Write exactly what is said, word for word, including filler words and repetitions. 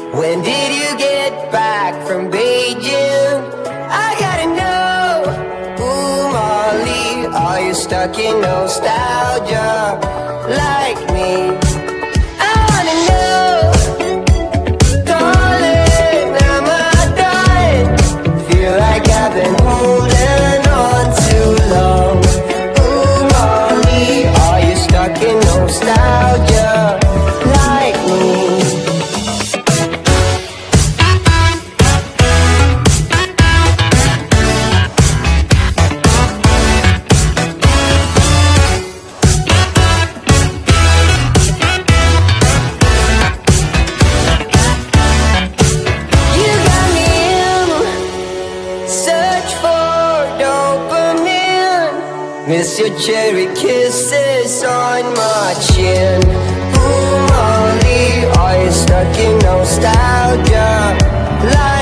When did you get back from Beijing? I gotta know. Ooh, Molly, are you stuck in nostalgia like me? I wanna know, darling, am I done? Feel like I've been holding on too long. Ooh, Molly, are you stuck in nostalgia like me? Miss your cherry kisses on my chin. Ooh, Molly, are you stuck in nostalgia like